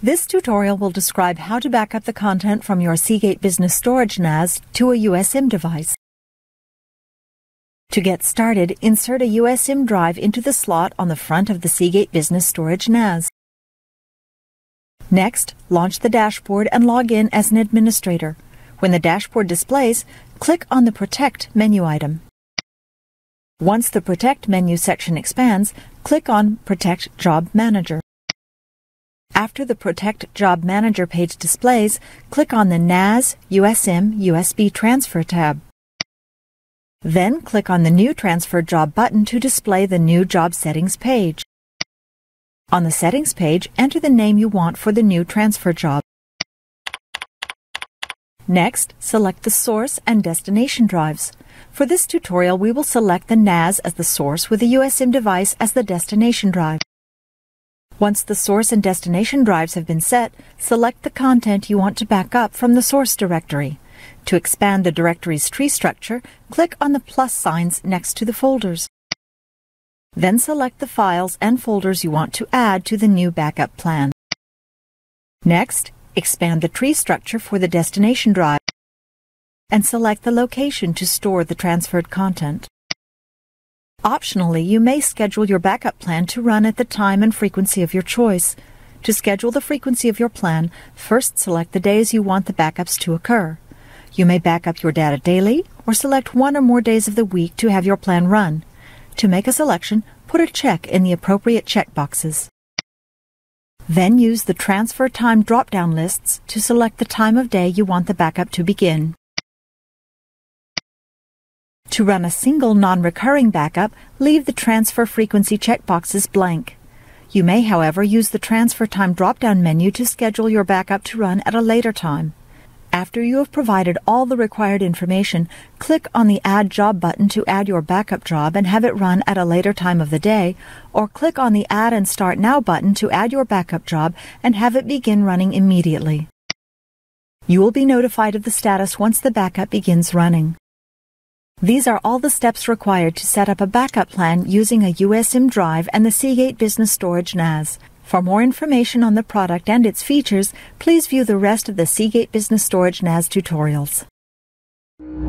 This tutorial will describe how to back up the content from your Seagate Business Storage NAS to a USM device. To get started, insert a USM drive into the slot on the front of the Seagate Business Storage NAS. Next, launch the dashboard and log in as an administrator. When the dashboard displays, click on the Protect menu item. Once the Protect menu section expands, click on Protect Job Manager. After the Protect Job Manager page displays, click on the NAS USM USB Transfer tab. Then click on the New Transfer Job button to display the new Job Settings page. On the Settings page, enter the name you want for the new transfer job. Next, select the source and destination drives. For this tutorial, we will select the NAS as the source with the USM device as the destination drive. Once the source and destination drives have been set, select the content you want to back up from the source directory. To expand the directory's tree structure, click on the plus signs next to the folders. Then select the files and folders you want to add to the new backup plan. Next, expand the tree structure for the destination drive and select the location to store the transferred content. Optionally, you may schedule your backup plan to run at the time and frequency of your choice. To schedule the frequency of your plan, first select the days you want the backups to occur. You may back up your data daily or select one or more days of the week to have your plan run. To make a selection, put a check in the appropriate checkboxes. Then use the Transfer Time drop-down lists to select the time of day you want the backup to begin. To run a single non-recurring backup, leave the Transfer Frequency checkboxes blank. You may, however, use the Transfer Time drop-down menu to schedule your backup to run at a later time. After you have provided all the required information, click on the Add Job button to add your backup job and have it run at a later time of the day, or click on the Add and Start Now button to add your backup job and have it begin running immediately. You will be notified of the status once the backup begins running. These are all the steps required to set up a backup plan using a USM drive and the Seagate Business Storage NAS. For more information on the product and its features, please view the rest of the Seagate Business Storage NAS tutorials.